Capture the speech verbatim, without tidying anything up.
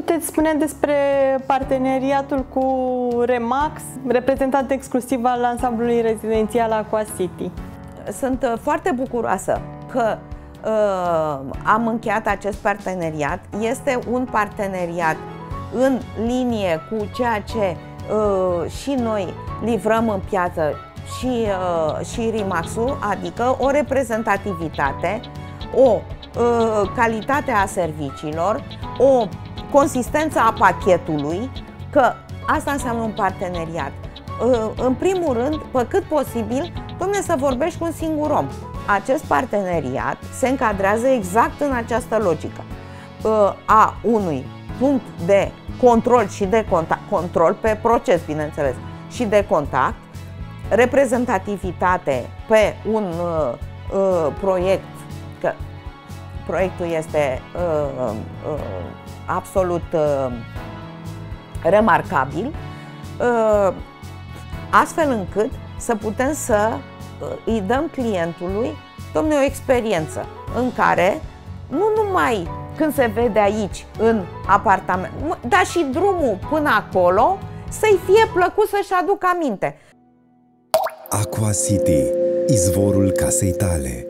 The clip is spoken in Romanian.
puteți spune despre parteneriatul cu Remax, reprezentant exclusiv al ansamblului rezidențial Aqua City? Sunt foarte bucuroasă că uh, am încheiat acest parteneriat. Este un parteneriat în linie cu ceea ce uh, și noi livrăm în piață și, uh, și Remax-ul, adică o reprezentativitate, o uh, calitate a serviciilor, o consistență a pachetului, că asta înseamnă un parteneriat. Uh, în primul rând, pe cât posibil, dom'le, să vorbești cu un singur om. Acest parteneriat se încadrează exact în această logică uh, a unui punct de control și de contact, control pe proces, bineînțeles, și de contact, reprezentativitate pe un uh, uh, proiect, că proiectul este uh, uh, absolut uh, remarcabil, uh, astfel încât să putem să uh, îi dăm clientului, domne, o experiență în care nu numai când se vede aici în apartament, dar și drumul până acolo să-i fie plăcut să-și aducă aminte. Aqua City, izvorul casei tale.